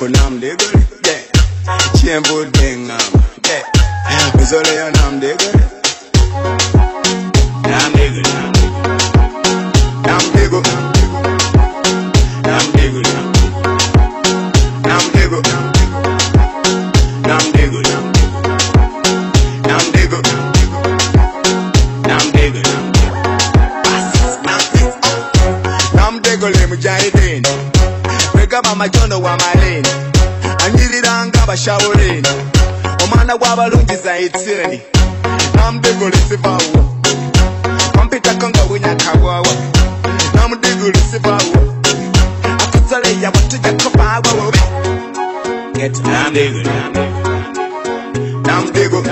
kunam diggle, yeah. Chamber dingam, yeah. Mizole ya nam diggle. Nam diggle, nam diggle, nam diggle, nam diggle, nam diggle, nam diggle, nam diggle. Nam diggle mujahideen. Mama jono wa maleni anyiriranga bashawuleni omwana gwabalungi zaitsireni namdegolesivawo kompitako nga bunyakabwawa namdegolesivawo akutsaleya batujjakobawawobe namdego namdego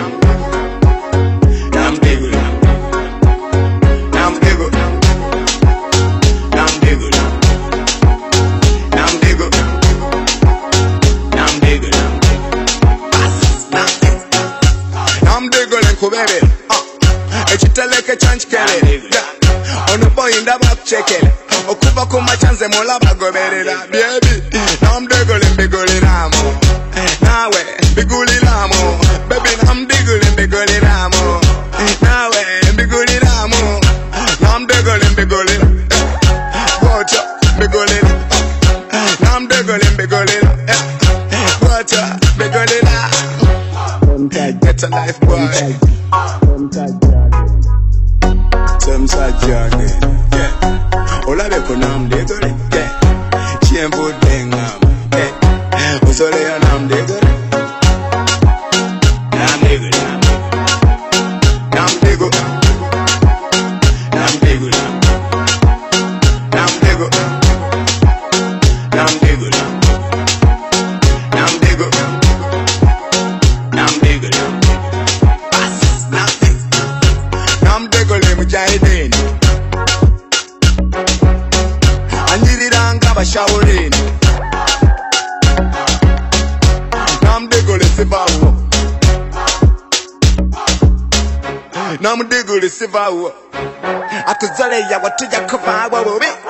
namdego namdego namdego kubebe ekiteleke chanchikele ono boy ndaba kuchekele okuva ku machanze mulaba goberera baby namdegole mbigoliramo nawe mbiguliramo baby namdegole mbigoliramo nawe mbiguliramo namdegole mbigolira wacha mbigolira namdegole mbigolira wacha mbigolira. Get a life boy. Semsa jogging, yeah. Ola be kunam diggle, yeah. Chamber dingam, yeah. Usole ya nam diggle. Nam diggle, nam diggle, nam diggle, nam diggle, nam diggle, nam diggle. Namdegole mujahideen anyiriranga bashawuleni namdegole sivawo namdegole sivawo akuzaleya watujjakobawawobe